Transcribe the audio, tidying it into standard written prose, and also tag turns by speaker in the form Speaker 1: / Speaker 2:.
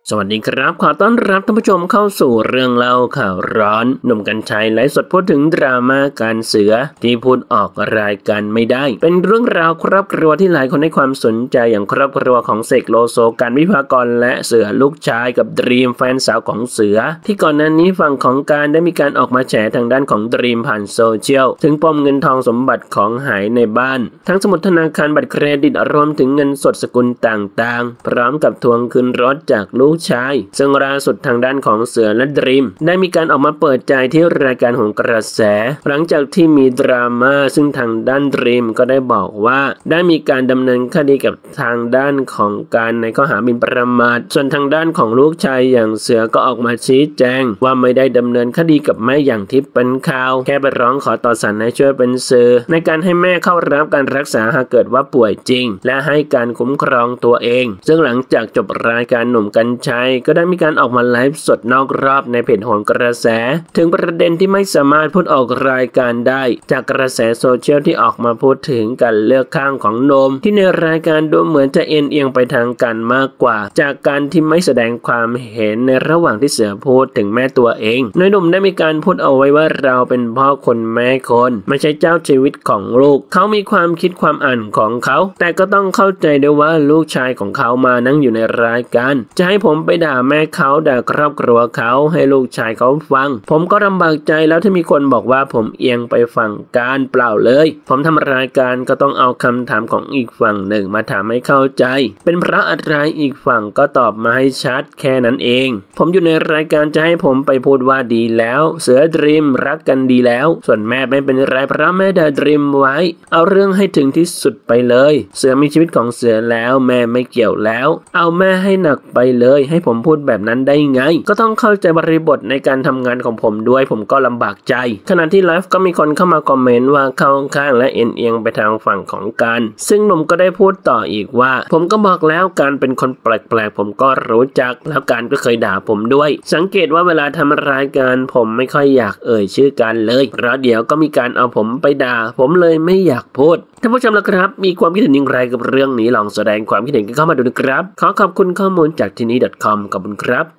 Speaker 1: สวัสดีครับขอต้อนรับท่านผู้ชมเข้าสู่เรื่องเล่าข่าวร้อนหนุ่มกรรชัยไลฟ์สดพูดถึงดราม่าการเสือที่พูดออกรายการไม่ได้เป็นเรื่องราวครอบครัวที่หลายคนให้ความสนใจอย่างครอบครัวของเสกโลโซการวิภากรและเสือลูกชายกับดรีมแฟนสาวของเสือที่ก่อนหน้านี้ฝั่งของการได้มีการออกมาแฉทางด้านของดรีมผ่านโซเชียลถึงปมเงินทองสมบัติของหายในบ้านทั้งสมุดธนาคารบัตรเครดิตรวมถึงเงินสดสกุลต่างๆพร้อมกับทวงคืนรถจากลูกชายซึ่งล่าสุดทางด้านของเสือและดรีมได้มีการออกมาเปิดใจที่รายการโหนกระแสหลังจากที่มีดราม่าซึ่งทางด้านดรีมก็ได้บอกว่าได้มีการดำเนินคดีกับทางด้านของการในข้อหาหมิ่นประมาทส่วนทางด้านของลูกชายอย่างเสือก็ออกมาชี้แจงว่าไม่ได้ดำเนินคดีกับแม่อย่างที่เป็นข่าวแค่ไปร้องขอต่อศาลให้ช่วยเป็นสื่อในการให้แม่เข้ารับการรักษาหากเกิดว่าป่วยจริงและให้การคุ้มครองตัวเองซึ่งหลังจากจบรายการหนุ่มกรรชัยก็ได้มีการออกมาไลฟ์สดนอกรอบในเพจโหนกระแสถึงประเด็นที่ไม่สามารถพูดออกรายการได้จากกระแสโซเชียลที่ออกมาพูดถึงการเลือกข้างของโนมที่ในรายการดูเหมือนจะเอียงไปทางการมากกว่าจากการที่ไม่แสดงความเห็นในระหว่างที่เสือพูดถึงแม่ตัวเองโดยหนุ่มได้มีการพูดเอาไว้ว่าเราเป็นพ่อคนแม่คนไม่ใช่เจ้าชีวิตของลูกเขามีความคิดความอ่านของเขาแต่ก็ต้องเข้าใจด้วยว่าลูกชายของเขามานั่งอยู่ในรายการจะให้ผมไปด่าแม่เขาด่าครอบครัวเขาให้ลูกชายเขาฟังผมก็ลำบากใจแล้วที่มีคนบอกว่าผมเอียงไปฝั่งการเปล่าเลยผมทำรายการก็ต้องเอาคำถามของอีกฝั่งหนึ่งมาถามให้เข้าใจเป็นเพราะอะไรอีกฝั่งก็ตอบมาให้ชัดแค่นั้นเองผมอยู่ในรายการจะให้ผมไปพูดว่าดีแล้วเสือดรีมรักกันดีแล้วส่วนแม่ไม่เป็นไรเพราะแม่ด่าดรีมไว้เอาเรื่องให้ถึงที่สุดไปเลยเสือมีชีวิตของเสือแล้วแม่ไม่เกี่ยวแล้วเอาแม่ให้หนักไปเลยให้ผมพูดแบบนั้นได้ไงก็ต้องเข้าใจบริบทในการทำงานของผมด้วยผมก็ลำบากใจขณะที่ไลฟ์ก็มีคนเข้ามาคอมเมนต์ว่าเข้าข้างและเอียงไปทางฝั่งของการซึ่งหนุ่มก็ได้พูดต่ออีกว่าผมก็บอกแล้วการเป็นคนแปลกๆผมก็รู้จักแล้วการก็เคยด่าผมด้วยสังเกตว่าเวลาทำรายการผมไม่ค่อยอยากเอ่ยชื่อการเลยเพราะเดี๋ยวก็มีการเอาผมไปด่าผมเลยไม่อยากพูดท่านผู้ชมล่ะครับมีความคิดเห็นอย่างไรกับเรื่องนี้ลองแสดงความคิดเห็นกันเข้ามาดูนะครับขอขอบคุณข้อมูลจากที่นี่ .com ขอบคุณครับ